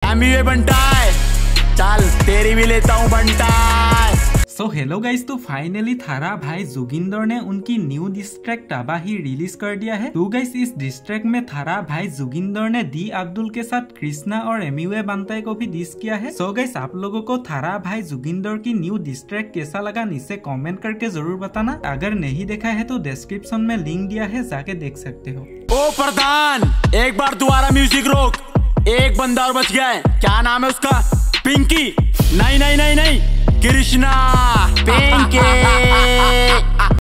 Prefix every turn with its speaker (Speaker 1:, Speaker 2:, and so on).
Speaker 1: Amway बंटाई, चल तेरी भी लेता हूँ बंटाई।
Speaker 2: सो हेलो गाइस, तो फाइनली थारा भाई जोगिंदर ने उनकी new diss track Tabahi release कर दिया है। तो गाइस इस डिस ट्रैक में थारा भाई जोगिंदर ने दी अब्दुल के साथ कृष्णा और एमवे बंटाई को भी डिस किया है। सो गाइस आप लोगों को थारा भाई जोगिंदर की न्यू डिस ट्रैक कैसा लगा नीचे कमेंट करके जरूर बताना। अगर नहीं देखा है तो डिस्क्रिप्शन में लिंक दिया है, जाके देख सकते हो।
Speaker 1: ओ प्रधान, एक बार दोबारा म्यूजिक रोक, एक बंदा और बच गया है, क्या नाम है उसका? पिंकी? नहीं नहीं नहीं नहीं, कृष्णा। पिंकी।